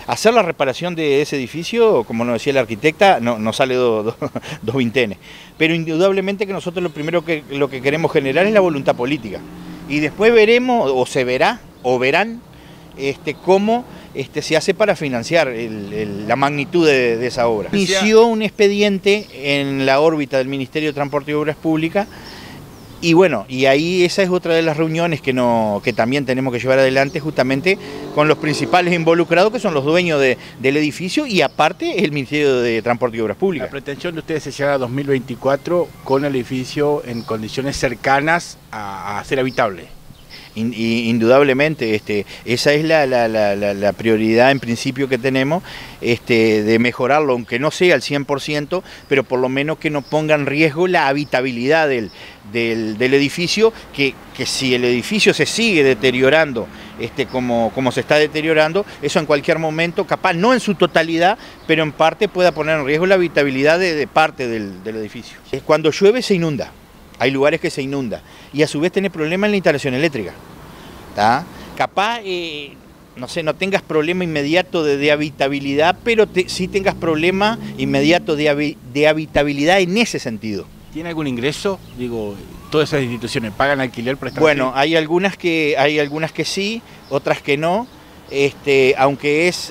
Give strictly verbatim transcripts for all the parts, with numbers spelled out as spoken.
hacer la reparación de ese edificio, como nos decía la arquitecta, no, no sale dos do, do vintenes. Pero indudablemente que nosotros lo primero que, lo que queremos generar es la voluntad política. Y después veremos, o se verá, o verán, este, cómo este, se hace para financiar el, el, la magnitud de, de esa obra. Inició un expediente en la órbita del Ministerio de Transporte y Obras Públicas. Y bueno, y ahí esa es otra de las reuniones que, no, que también tenemos que llevar adelante justamente con los principales involucrados, que son los dueños de, del edificio y aparte el Ministerio de Transporte y Obras Públicas. La pretensión de ustedes es llegar a dos mil veinticuatro con el edificio en condiciones cercanas a, a ser habitable. Indudablemente, este, esa es la, la, la, la prioridad en principio que tenemos, este, de mejorarlo, aunque no sea al cien por ciento, pero por lo menos que no ponga en riesgo la habitabilidad del, del, del edificio, que, que si el edificio se sigue deteriorando este, como, como se está deteriorando, eso en cualquier momento, capaz no en su totalidad, pero en parte pueda poner en riesgo la habitabilidad de, de parte del, del edificio. Cuando llueve se inunda. Hay lugares que se inunda y a su vez tenés problemas en la instalación eléctrica. ¿Tá? Capaz, eh, no sé, no tengas problema inmediato de, de habitabilidad, pero te, sí tengas problema inmediato de, de habitabilidad en ese sentido. ¿Tiene algún ingreso? Digo, todas esas instituciones pagan alquiler para estar Bueno, así? hay algunas que hay algunas que sí, otras que no. Este, aunque es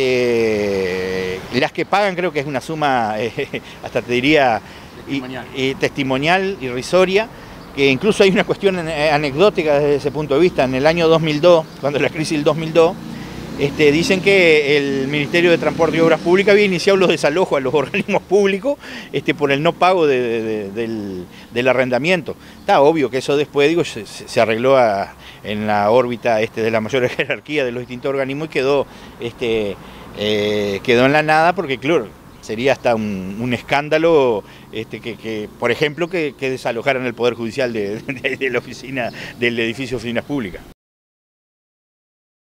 este, las que pagan creo que es una suma, eh, hasta te diría, testimonial, y, y, testimonial irrisoria, que incluso hay una cuestión anecdótica desde ese punto de vista. En el año dos mil dos, cuando la crisis del dos mil dos, este, dicen que el Ministerio de Transporte y Obras Públicas había iniciado los desalojos a los organismos públicos este, por el no pago de, de, de, del, del arrendamiento. Está obvio que eso después, digo, se, se arregló a, en la órbita este, de la mayor jerarquía de los distintos organismos y quedó, este, eh, quedó en la nada porque, claro, sería hasta un, un escándalo, este, que, que, por ejemplo, que, que desalojaran el Poder Judicial de, de, de la oficina, del edificio de Oficinas Públicas.